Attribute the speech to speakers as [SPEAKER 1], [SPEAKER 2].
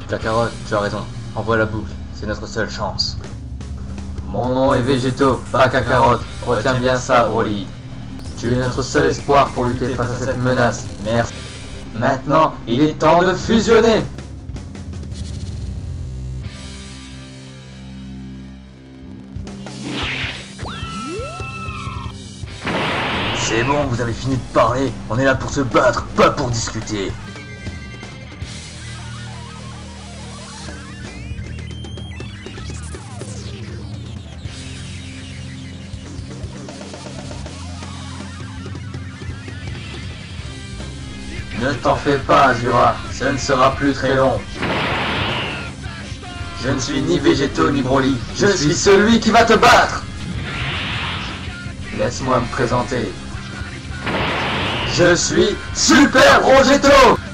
[SPEAKER 1] Kakarot, tu as raison. Envoie la boucle, c'est notre seule chance. Mon nom est Végéto, pas Kakarot. Retiens bien ça, Broly. Tu es notre seul espoir pour lutter face à cette menace. Merci. Maintenant, il est temps de fusionner. C'est bon, vous avez fini de parler. On est là pour se battre, pas pour discuter. Ne t'en fais pas, Azura, ce ne sera plus très long. Je ne suis ni Végéto ni Broly, je suis celui qui va te battre. Laisse-moi me présenter. Je suis Super Végéto.